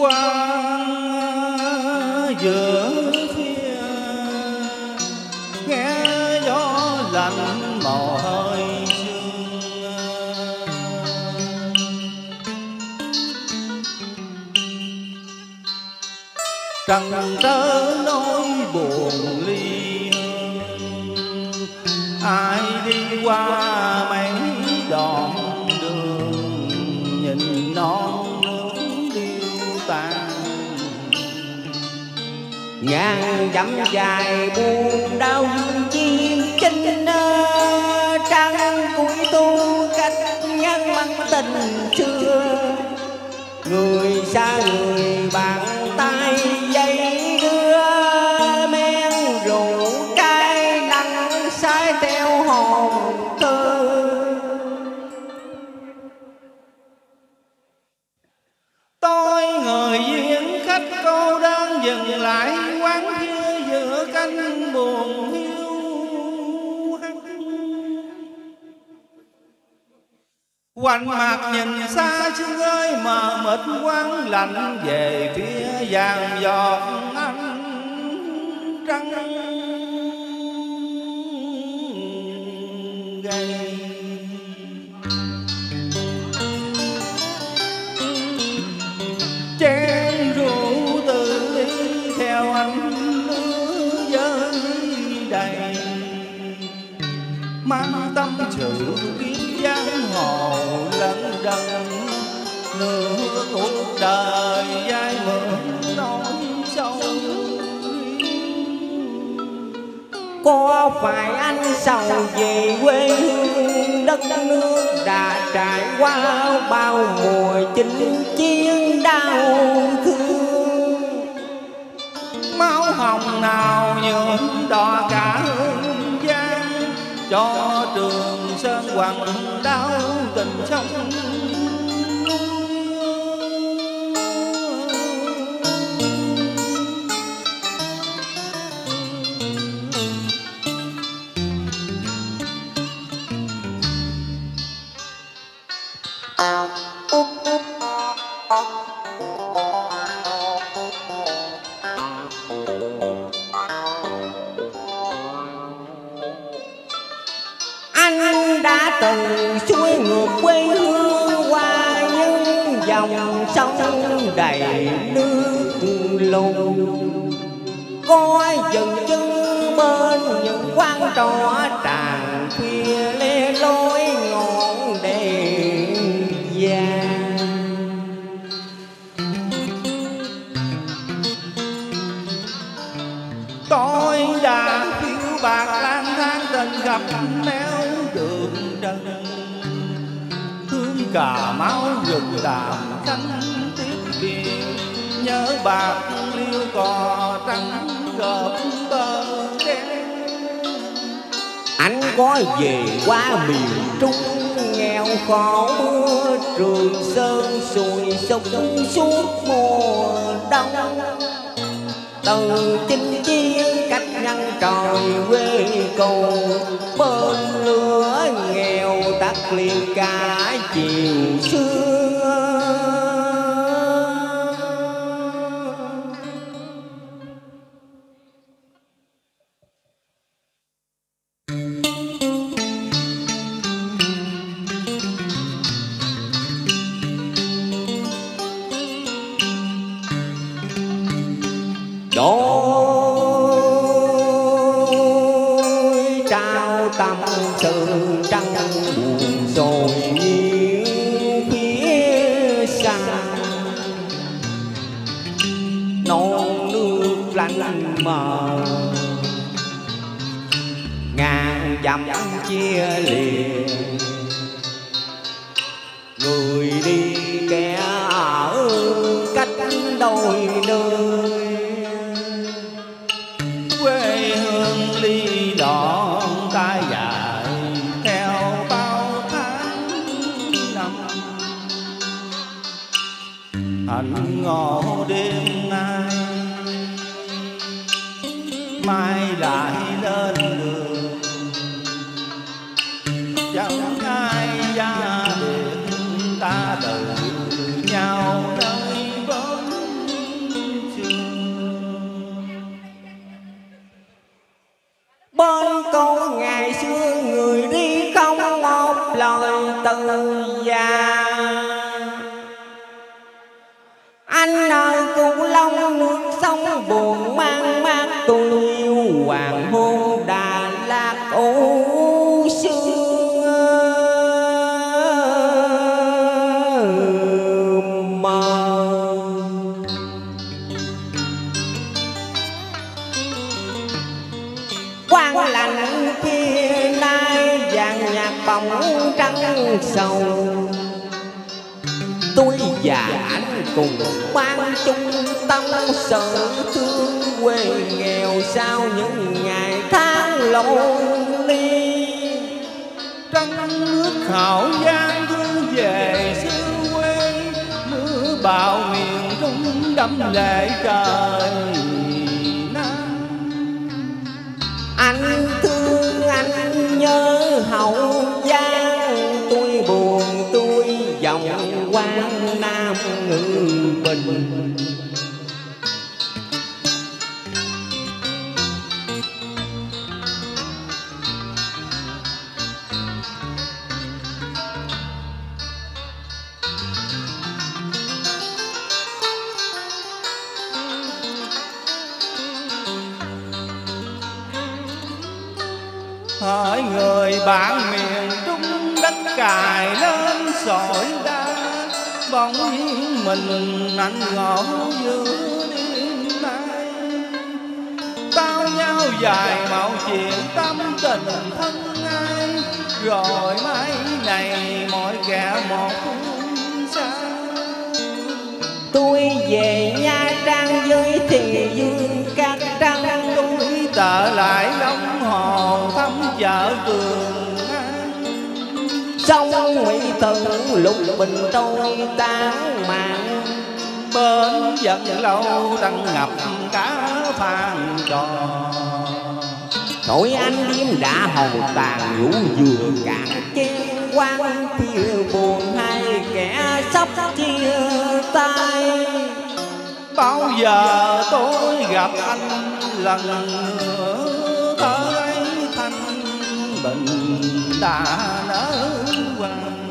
Quang giữa phía nghe gió lạnh mồ hôi sương. Trần trớ nỗi buồn ly hương, ai đi qua mấy đoạn đường nhìn non nước điêu tàn. Ngàn dặm dài buồn đau chiến chinh, trăng cuối thu cách ngăn mặn tình xưa. Người xa người bàn tay dây đưa, men rượu cay nắng sai theo hồn thơ. Tôi người duyên khách cô đơn dừng lại quán kia giữa cánh buồn hiu hắt. Quanh mặt nhìn xa xưa ơi mờ mịt quang lạnh về phía vàng giọt ánh trăng gầy. Chén rượu từ ly theo anh nước với đầy, mang tâm sự kiếp giang hồ lẫn đần. Nửa cuộc đời dai mượn nỗi sâu, có phải anh sầu về quê hương đất nước đã trải qua bao mùa chinh chiến đau thương. máu hồng nào nhuộm đỏ cả hương giang, cho Trường Sơn quặng đau tình sông. Anh đã từng xuôi ngược quê hương qua những dòng sông đầy nước lùn, có dừng chân bên những quán trọ tràn khuya le lối ngọn đèn vàng. Tôi đã phiêu bạc lang thang tình gặp néo đường trần, hương Cà Mau rừng đàm cánh tiếp kia, nhớ bạc liêu cò trắng gợp bờ đen. Anh có về qua miền Trung nghèo khổ mưa Trường Sơn sùi sục suốt mùa đông. Từ chinh chiến cách ngăn trời quê cầu, bên lửa nghèo tắt liền cả chiều xưa. Đôi trao tâm sự trăng buồn rồi nghiêng phía xa, non nước lạnh mờ ngàn dặm chia lìa. Người đi kẻ ở cách đôi nơi, quê hương ly đỏ tay dài theo bao tháng năm. Hạnh ngộ đêm nay mai lại lên đường, chẳng ai ra biệt ta từ nhau nơi bến lời từ già. Anh ơi Cửu Long nước sông buồn mang mát, tôi yêu hoàng hôn Đà Lạt u sương mờ. Quang lạnh kia nay vàng nhạt bóng trắng sầu, tôi và anh cùng ban chung tâm sự thương quê nghèo sau những ngày tháng lonely. Trăng nước Hậu Giang thương về xứ quê, mưa bão miền Trung đẫm lệ trời Nam. Anh thương anh nhớ Hậu Giang, tôi buồn tôi dòng Quang Nam Ngự Bình. Hỏi người bạn miền Trung đất cài lên sỏi đá, bỗng nhiên mình anh ngộ giữa đêm nay. Tao nhau dài mạo chuyện tâm tình thân ai, rồi mai này mọi kẻ một phương xa. Tôi về Nha Trang với thì dương cát trăng, tôi trở lại Long Hồ thăm chợ Trường An. sông Mỹ Thuận lục bình trôi tán mạng, bên vẫn lâu đang ngập cá phan trò. tội anh đêm đã hầu tàn vũ vừa cạn chén, quan phía buồn hai kẻ sắp chia tay. Bao giờ tôi gặp anh lần nữa, thơ ấy thanh bình đã nở hoa.